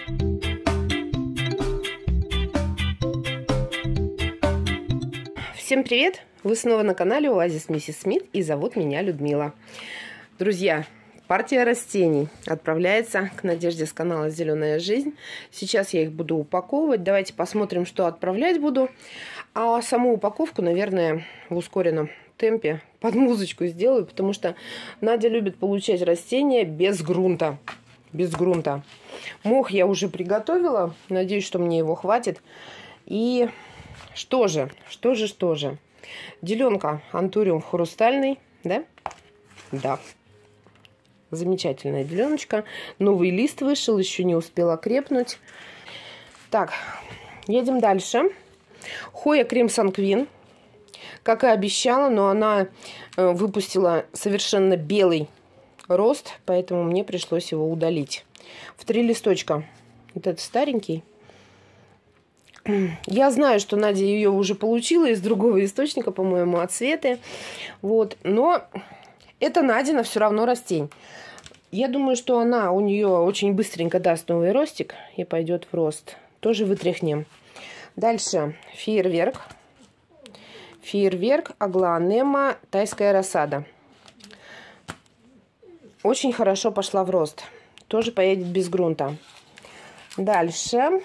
Всем привет! Вы снова на канале Оазис Миссис Смит, и зовут меня Людмила. Друзья, партия растений отправляется к Надежде с канала Зеленая жизнь. Сейчас я их буду упаковывать. Давайте посмотрим, что отправлять буду. А саму упаковку, наверное, в ускоренном темпе под музычку сделаю, потому что Надя любит получать растения без грунта. Без грунта. Мох я уже приготовила. Надеюсь, что мне его хватит. И что же? Деленка антуриум хрустальный, да? Да. Замечательная деленочка. Новый лист вышел, еще не успела крепнуть. Так, едем дальше. Хоя Crimson Queen. Как и обещала, но она выпустила совершенно белый рост, поэтому мне пришлось его удалить. В 3 листочка. Вот этот старенький. Я знаю, что Надя ее уже получила из другого источника, по-моему, от Светы. Вот. Но это Надина все равно растень. Я думаю, что она у нее очень быстренько даст новый ростик и пойдет в рост. Тоже вытряхнем. Дальше фейерверк. Фейерверк, аглоанема, тайская рассада. Очень хорошо пошла в рост. Тоже поедет без грунта. Дальше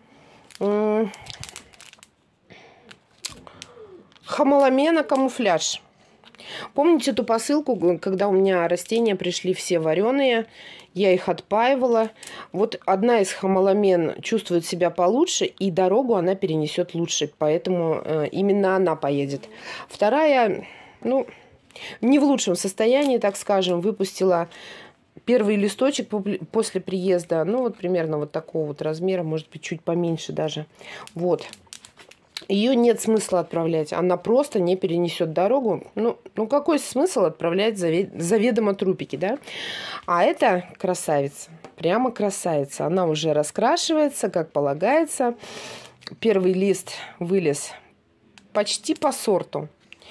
хамаламена камуфляж. Помните эту посылку, когда у меня растения пришли все вареные, я их отпаивала. Вот одна из хамаламен чувствует себя получше, и дорогу она перенесет лучше, поэтому именно она поедет. Вторая, ну, не в лучшем состоянии, так скажем, выпустила первый листочек после приезда, ну вот примерно вот такого вот размера, может быть чуть поменьше даже. Вот. Ее нет смысла отправлять, она просто не перенесет дорогу. Ну какой смысл отправлять заведомо трупики, да? А это красавица, прямо красавица. Она уже раскрашивается, как полагается. Первый лист вылез почти по сорту.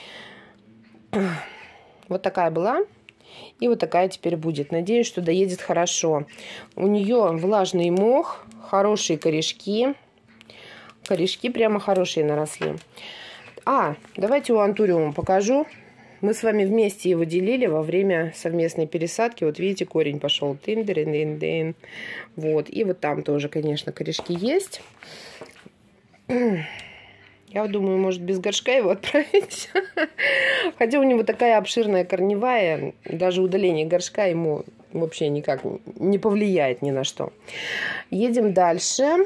Вот такая была. И вот такая теперь будет. Надеюсь, что доедет хорошо. У нее влажный мох, хорошие корешки. Корешки прямо хорошие наросли. Давайте у антуриума покажу. Мы с вами вместе его делили во время совместной пересадки. Вот видите, корень пошел. Тын-дын-дын-дын. Вот. И вот там тоже, конечно, корешки есть. Я думаю, может, без горшка его отправить. Хотя у него такая обширная корневая, даже удаление горшка ему вообще никак не повлияет ни на что. Едем дальше.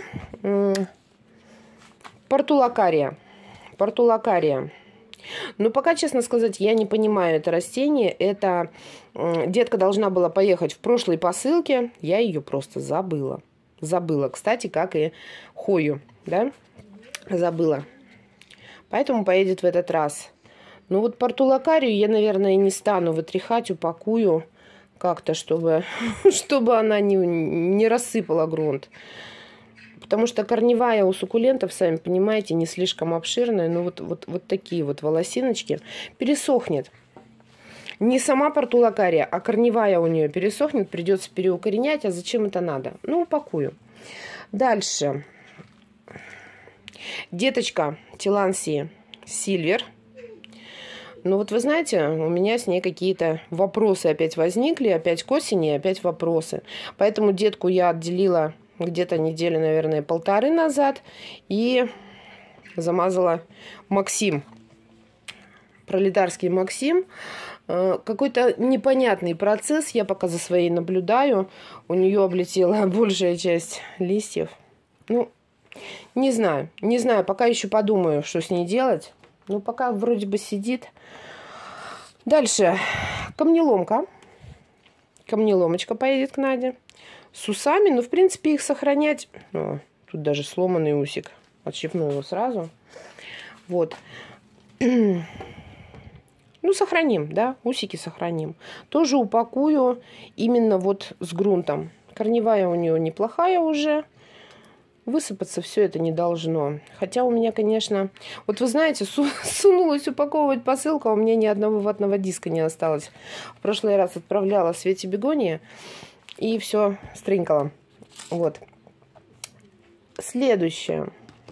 Портулакария. Портулакария. Но пока, честно сказать, я не понимаю это растение. Это детка должна была поехать в прошлой посылке. Я ее просто забыла. Забыла. Кстати, как и хою. Да? Забыла. Поэтому поедет в этот раз. Ну вот портулакарию я, наверное, не стану вытряхать, упакую как-то, чтобы она не рассыпала грунт. Потому что корневая у суккулентов, сами понимаете, не слишком обширная. Но вот такие вот волосиночки. Пересохнет. Не сама портулакария, а корневая у нее пересохнет. Придется переукоренять. А зачем это надо? Ну, упакую. Дальше. Деточка Tillandsia Silver. Ну вот вы знаете, у меня с ней какие-то вопросы опять возникли. Опять к осени, опять вопросы. Поэтому детку я отделила где-то недели, наверное, 1,5 назад. И замазала Максим. Пролетарский Максим. Какой-то непонятный процесс. Я пока за своей наблюдаю. У нее облетела большая часть листьев. Ну, не знаю, пока еще подумаю, что с ней делать. Ну, пока вроде бы сидит. Дальше. Камнеломка. Камнеломочка поедет к Наде. С усами, ну, в принципе, их сохранять. Тут даже сломанный усик. Отщипну его сразу. Вот. Ну, сохраним, да, усики сохраним. Тоже упакую именно вот с грунтом. Корневая у нее неплохая уже. Высыпаться все это не должно. Хотя у меня, конечно... Вот вы знаете, сунулась упаковывать посылку, а у меня ни одного ватного диска не осталось. В прошлый раз отправляла Свете бегония, и все стринкала. Вот. следующее.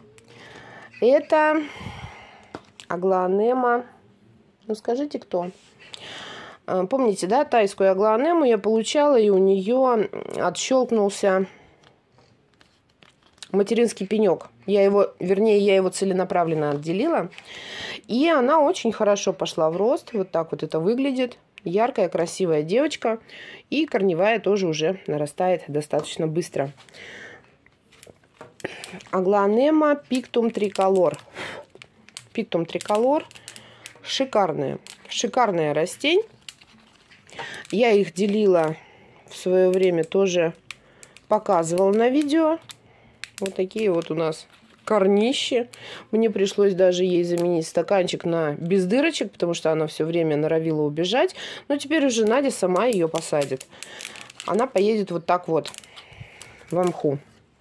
Это аглоанема. Ну, скажите, кто? Помните, да, тайскую аглоанему я получала, и у нее отщелкнулся материнский пенек. Я его целенаправленно отделила. И она очень хорошо пошла в рост. Вот так вот это выглядит. Яркая, красивая девочка. И корневая тоже уже нарастает достаточно быстро. Аглоанема пиктум триколор. Пиктум триколор. Шикарная. Шикарная растень. Я их делила в свое время, тоже показывала на видео. Вот такие вот у нас корнищи. Мне пришлось даже ей заменить стаканчик на без дырочек, потому что она все время норовила убежать. Но теперь уже Надя сама ее посадит. Она поедет вот так вот в мху.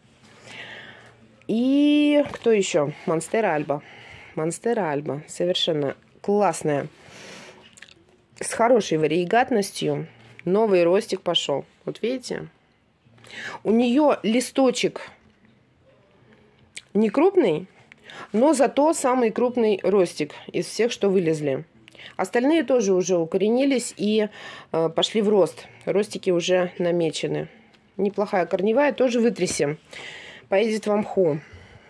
И кто еще? Монстера Альба. Монстера Альба. Совершенно классная. С хорошей вариегатностью. Новый ростик пошел. Вот видите? У нее листочек не крупный, но зато самый крупный ростик из всех, что вылезли. Остальные тоже уже укоренились и пошли в рост. Ростики уже намечены. Неплохая корневая, тоже вытрясем. Поедет в мху.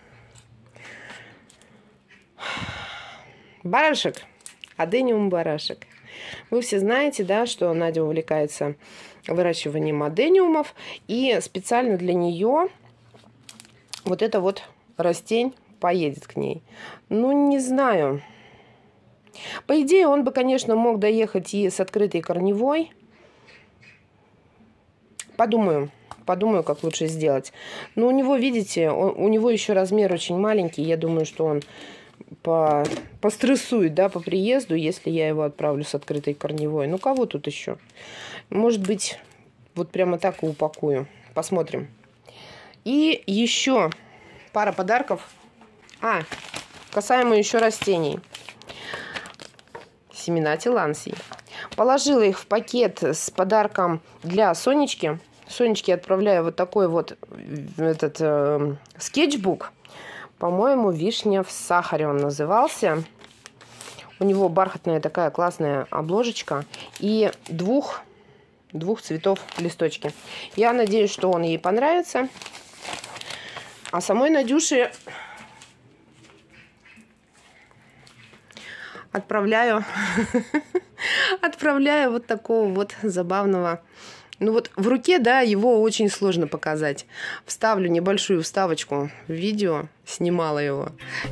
Барашек. Адениум барашек. Вы все знаете, да, что Надя увлекается выращиванием адениумов. И специально для нее вот эта вот растень поедет к ней. Ну, не знаю. По идее, он бы, конечно, мог доехать и с открытой корневой. Подумаю, как лучше сделать. Но у него, видите, у него еще размер очень маленький. Я думаю, что он пострессует, да, по приезду, если я его отправлю с открытой корневой. Ну, кого тут еще? Может быть, вот прямо так и упакую. Посмотрим. И еще пара подарков. Касаемо еще растений. Семена тилансий. Положила их в пакет с подарком для Сонечки. Сонечке отправляю вот такой вот скетчбук. По-моему, «Вишня в сахаре» он назывался. У него бархатная такая классная обложечка. И двух цветов листочки. Я надеюсь, что он ей понравится. А самой Надюше отправляю вот такого вот забавного. Ну вот в руке, да, его очень сложно показать. Вставлю небольшую вставочку в видео. Снимала его.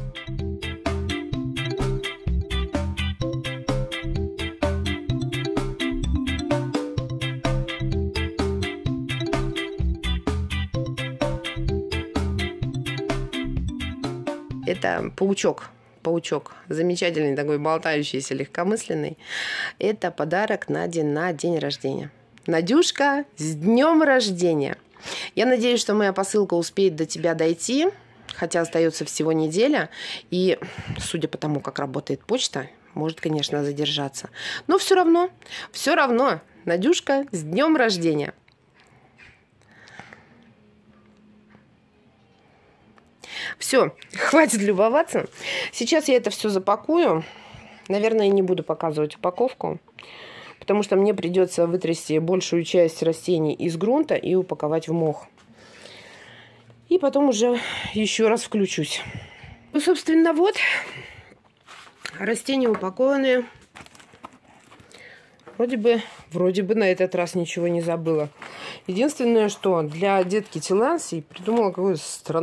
Это паучок. Паучок. Замечательный такой, болтающийся, легкомысленный. Это подарок Наде на день рождения. Надюшка, с днем рождения! Я надеюсь, что моя посылка успеет до тебя дойти, хотя остается всего неделя. И, судя по тому, как работает почта, может, конечно, задержаться. Но все равно, Надюшка, с днем рождения! Все, хватит любоваться. Сейчас я это все запакую. Наверное, не буду показывать упаковку, потому что мне придется вытрясти большую часть растений из грунта и упаковать в мох. И потом уже еще раз включусь. Ну, собственно, вот. Растения упакованные. Вроде бы на этот раз ничего не забыла. Единственное, что для детки тилансий придумала какую-то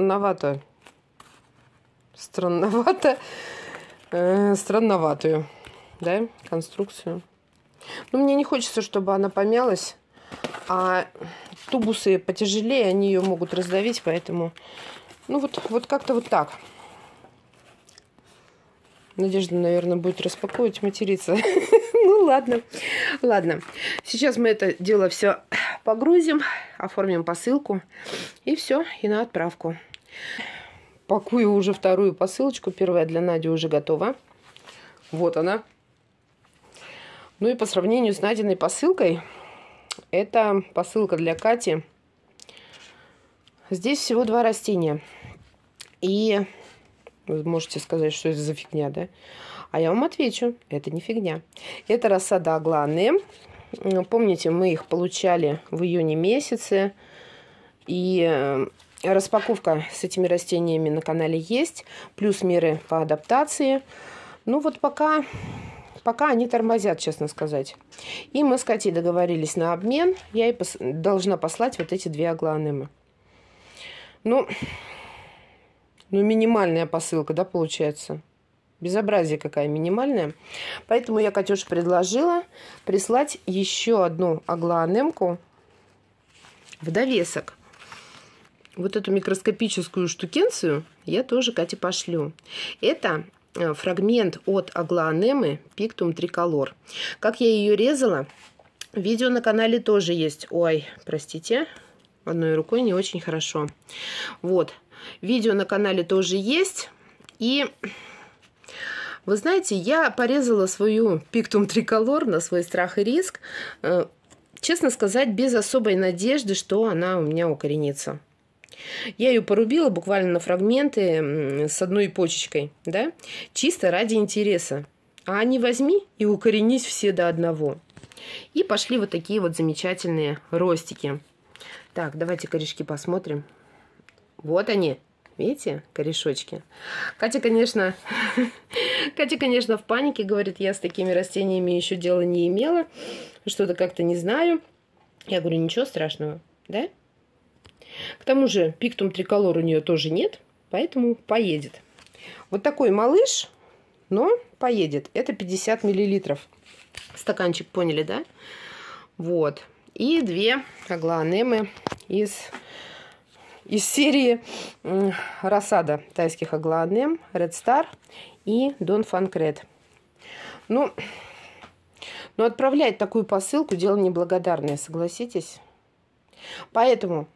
странноватую, да, конструкцию. Но мне не хочется, чтобы она помялась, а тубусы потяжелее, они ее могут раздавить, поэтому, ну вот как-то вот так. Надежда, наверное, будет распаковывать, материться. Ну ладно. Сейчас мы это дело все погрузим, оформим посылку и все, и на отправку. Пакую уже вторую посылочку. Первая для Нади уже готова. Вот она. Ну и по сравнению с Надиной посылкой, это посылка для Кати. Здесь всего 2 растения. И вы можете сказать, что это за фигня, да? А я вам отвечу, это не фигня. Это рассада агланы. Помните, мы их получали в июне месяце. И распаковка с этими растениями на канале есть. Плюс меры по адаптации. Ну вот пока они тормозят, честно сказать. И мы с Катей договорились на обмен. Я ей должна послать вот эти 2 аглоанемы. Ну, минимальная посылка, да, получается? Безобразие какая минимальная. Поэтому я Катюше предложила прислать еще одну аглоанемку в довесок. Вот эту микроскопическую штукенцию я тоже Кате пошлю. Это фрагмент от аглоанемы Pictum Tricolor. Как я ее резала, видео на канале тоже есть. Ой, простите, одной рукой не очень хорошо. Вот, видео на канале тоже есть. И вы знаете, я порезала свою Pictum Tricolor на свой страх и риск. Честно сказать, без особой надежды, что она у меня укоренится. Я ее порубила буквально на фрагменты с одной почечкой, да, чисто ради интереса. А не возьми и укоренись все до одного. И пошли вот такие вот замечательные ростики. Так, давайте корешки посмотрим. Вот они, видите, корешочки. Катя, конечно, в панике, говорит, я с такими растениями еще дела не имела. Что-то как-то не знаю. Я говорю, ничего страшного, да? К тому же Pictum Tricolor у нее тоже нет, поэтому поедет. Вот такой малыш, но поедет. Это 50 миллилитров. Стаканчик, поняли, да? Вот. И 2 аглоанемы из серии рассада тайских аглоанем Red Star и Don Funk Red. Ну, отправлять такую посылку дело неблагодарное, согласитесь? Поэтому,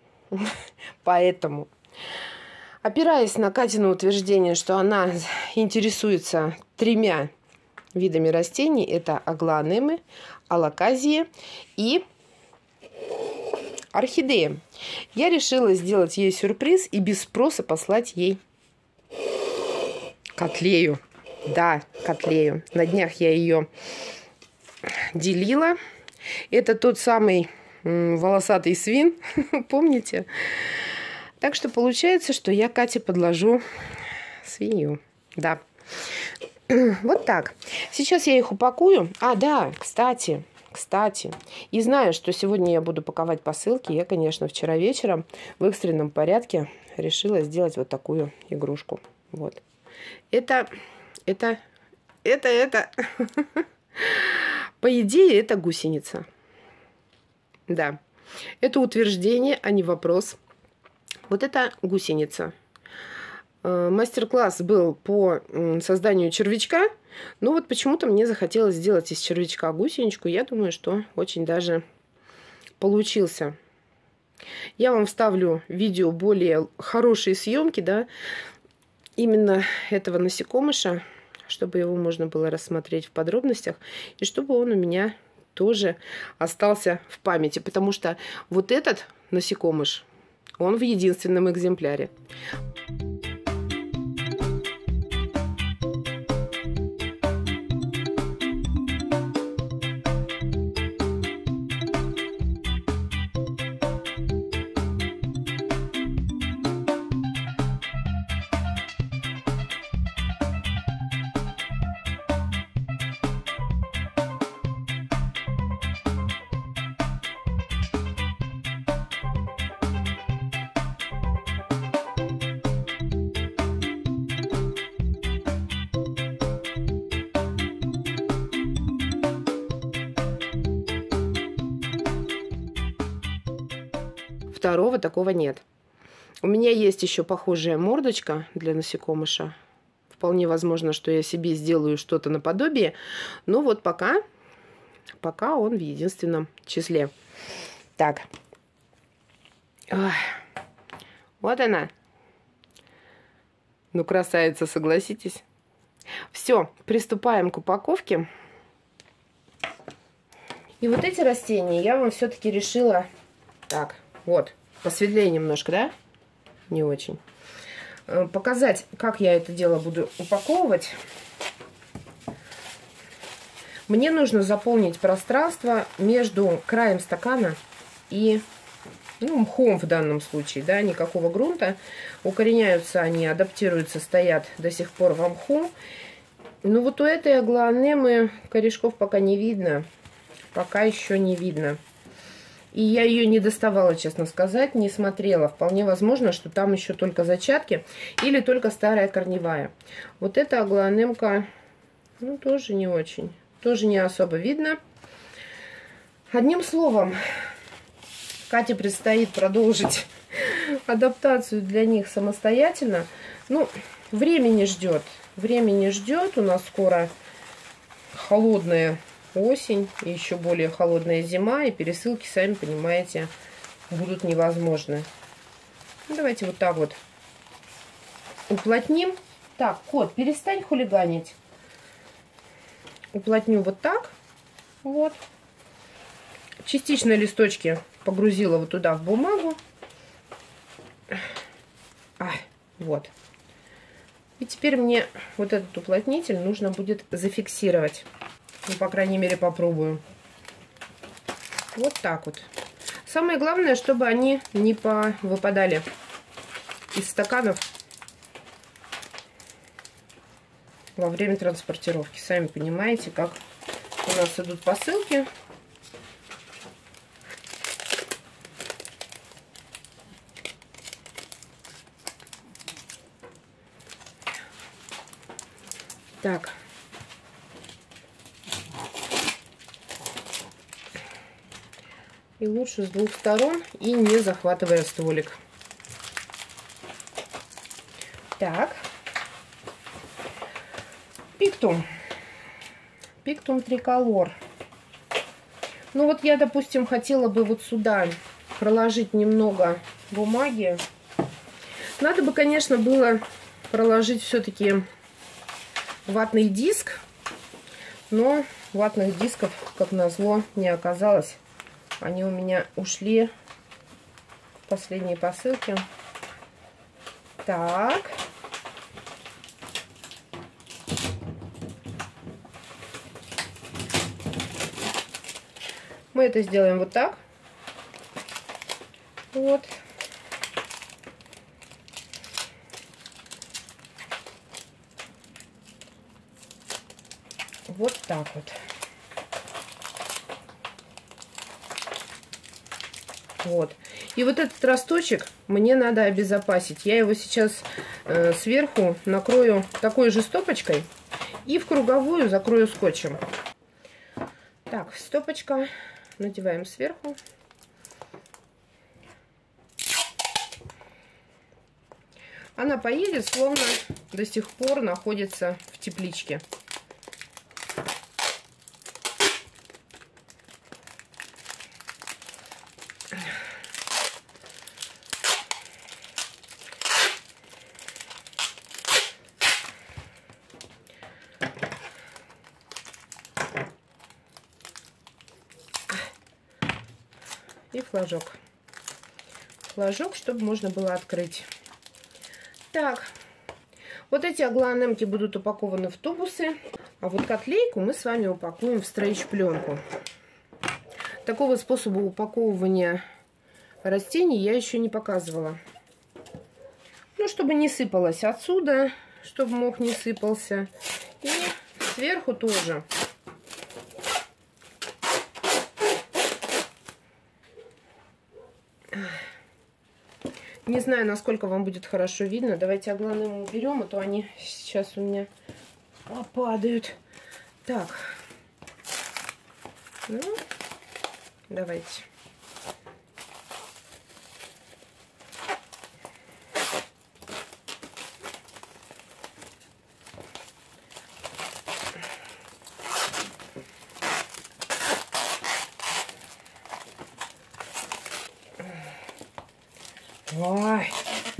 опираясь на Катину утверждение, что она интересуется 3 видами растений, это аглоанемы, алоказии и орхидеи, я решила сделать ей сюрприз и без спроса послать ей котлею. Да, котлею. На днях я ее делила. Это тот самый волосатый свин, помните? Так что получается, что я Кате подложу свинью. Да. Вот так. Сейчас я их упакую. А, да, кстати. И зная, что сегодня я буду паковать посылки, я, конечно, вчера вечером в экстренном порядке решила сделать вот такую игрушку. Вот. Это. По идее, это гусеница. Да. Это утверждение, а не вопрос. Вот это гусеница. Мастер-класс был по созданию червячка. Но вот почему-то мне захотелось сделать из червячка гусеничку. Я думаю, что очень даже получился. Я вам вставлю видео более хорошие съемки, да, именно этого насекомыша, чтобы его можно было рассмотреть в подробностях, и чтобы он у меня тоже остался в памяти. Потому что вот этот насекомыш, он в единственном экземпляре. Второго такого нет. У меня есть еще похожая мордочка для насекомыша. Вполне возможно, что я себе сделаю что-то наподобие. Но вот пока он в единственном числе. Так. Ой. Вот она. Ну, красавица, согласитесь. Все, приступаем к упаковке. И вот эти растения я вам все-таки решила... Так, вот, посветлее немножко, да? Не очень. показать, как я это дело буду упаковывать. Мне нужно заполнить пространство между краем стакана и мхом в данном случае, да, никакого грунта. Укореняются они, адаптируются, стоят до сих пор во мху. Но вот у этой аглоанемы корешков пока не видно. Пока еще не видно. И я ее не доставала, честно сказать, не смотрела. Вполне возможно, что там еще только зачатки или только старая корневая. Вот эта аглоанемка, тоже не очень. Тоже не особо видно. Одним словом, Кате предстоит продолжить адаптацию для них самостоятельно. Время не ждет. Время не ждет. У нас скоро холодная осень, и еще более холодная зима, и пересылки, сами понимаете, будут невозможны. Давайте вот так вот уплотним. Так, кот, перестань хулиганить. Уплотню вот так. Вот. Частично листочки погрузила вот туда в бумагу. Вот. И теперь мне вот этот уплотнитель нужно будет зафиксировать. По крайней мере, попробую. Вот так вот. Самое главное, чтобы они не выпадали из стаканов во время транспортировки. Сами понимаете, как у нас идут посылки. Так. И лучше с двух сторон и не захватывая стволик. Так. Пиктум. Пиктум триколор. Вот я, допустим, хотела бы вот сюда проложить немного бумаги. Надо бы, конечно, было проложить все-таки ватный диск. Но ватных дисков, как назло, не оказалось. Они у меня ушли в последние посылки. Так. Мы это сделаем вот так. Вот. Вот так вот. Вот. И вот этот росточек мне надо обезопасить. Я его сейчас сверху накрою такой же стопочкой и в круговую закрою скотчем. Так, стопочка. Надеваем сверху. Она поедет, словно до сих пор находится в тепличке. И флажок. Флажок, чтобы можно было открыть. Так, вот эти аглоанемки будут упакованы в тубусы, а вот котлейку мы с вами упакуем в стрейч-пленку. Такого способа упаковывания растений я еще не показывала. Чтобы не сыпалось отсюда, чтобы мох не сыпался. И сверху тоже. Не знаю, насколько вам будет хорошо видно. Давайте аглоанему уберем, а то они сейчас у меня попадают. Так. Давайте. Ой.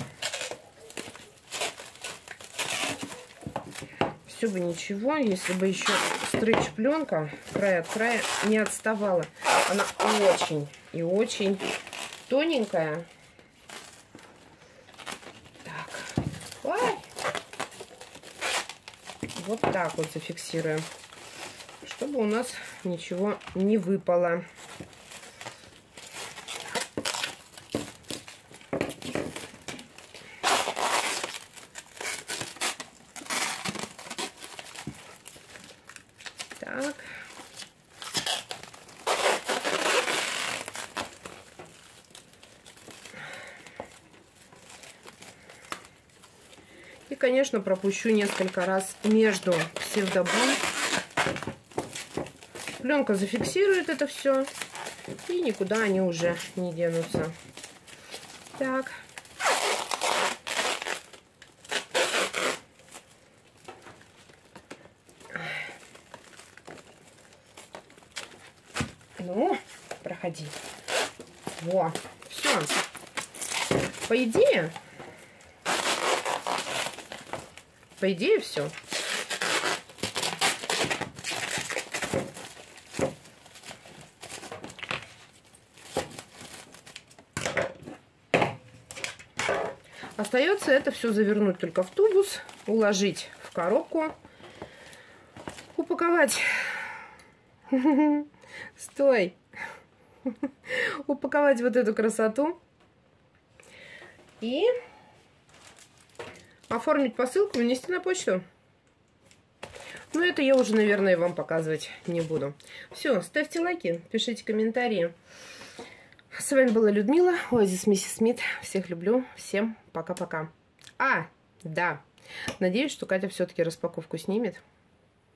Все бы ничего, если бы еще стрейч-пленка край от края не отставала. Она очень и очень тоненькая. Так. Вот так вот зафиксируем, чтобы у нас ничего не выпало. Так. И, конечно, пропущу несколько раз между псевдобон. Пленка зафиксирует это все, и никуда они уже не денутся. Так. Ну, проходи. Во, все. По идее все. Остается это все завернуть только в тубус, уложить в коробку, упаковать. Стой. Упаковать вот эту красоту и оформить посылку и внести на почту. Но это я уже, наверное, вам показывать не буду. Все, ставьте лайки, пишите комментарии. С вами была Людмила, Оазис Миссис Смит. Всех люблю, всем пока-пока. Да, надеюсь, что Катя все-таки распаковку снимет.